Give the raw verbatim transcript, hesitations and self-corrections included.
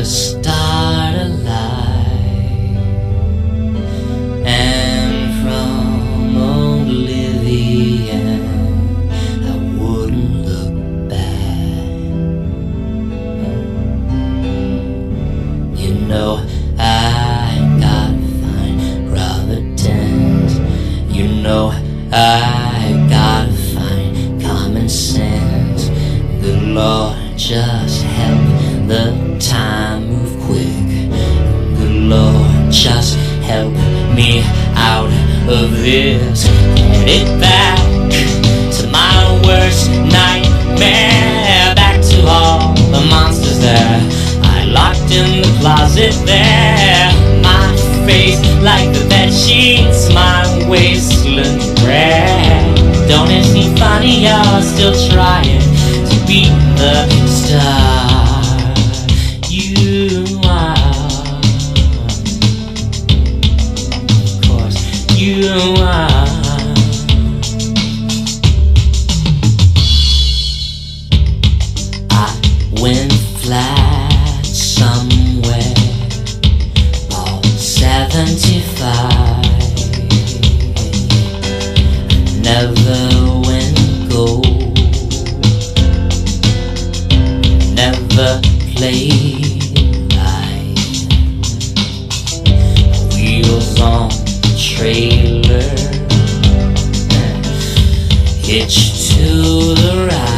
start a light, and from oblivion I wouldn't look back. You know I gotta find Providence. You know I gotta find common sense. Good Lord, just help the time move quick. Good Lord, just help me out of this. Get it back to my worst nightmare, back to all the monsters there I locked in the closet there. My face like the bedsheets, my wasteland prayer. Don't it seem funny you're still trying to be the star you are? Of course you are. I went flat somewhere, all seventy-five. Never went gold, never played right. Wheels on the trailer, hitched to the right.